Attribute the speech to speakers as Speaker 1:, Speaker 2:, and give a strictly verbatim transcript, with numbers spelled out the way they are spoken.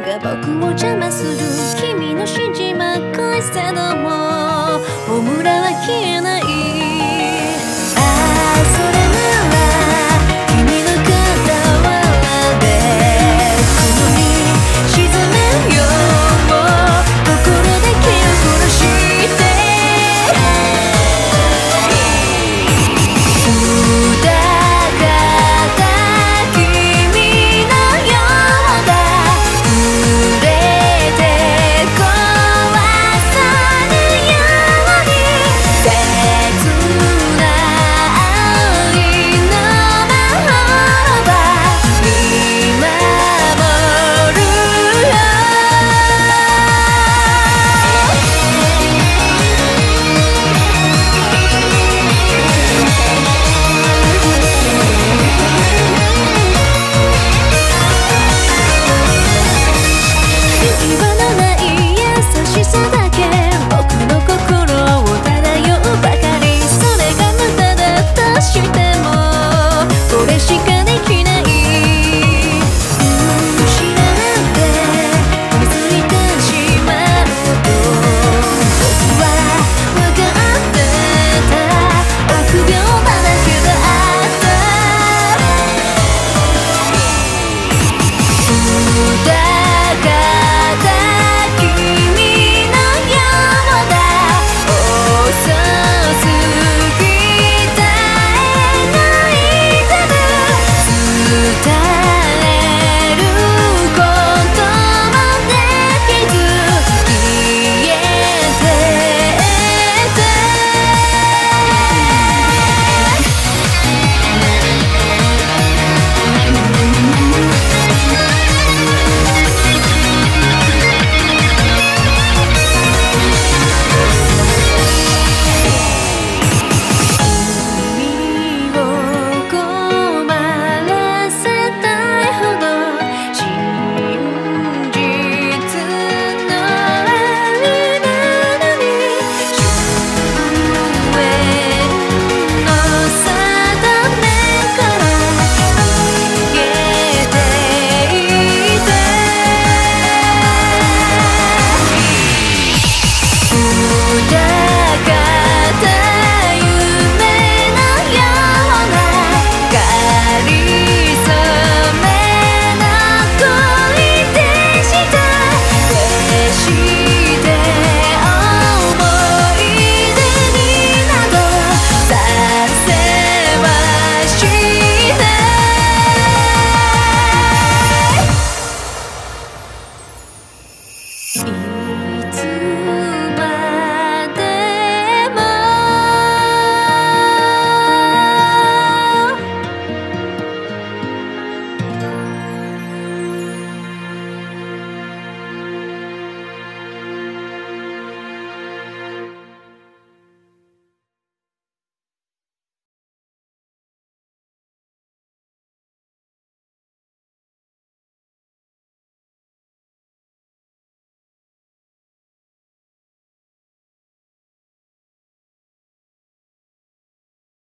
Speaker 1: が僕を邪魔する君の指示まっこいさどもホムラは消えない。ああそれなら君の傍らで雲に沈めよう心だけを殺して疑った君のようだ触れて壊さぬように切な愛のまま見守るよ。言わない優しさだけ僕の心を漂うばかり。それが無駄だとしてもこれしかできない。知らなんて気づいてしまうと僕は分かってた臆病なだけだった。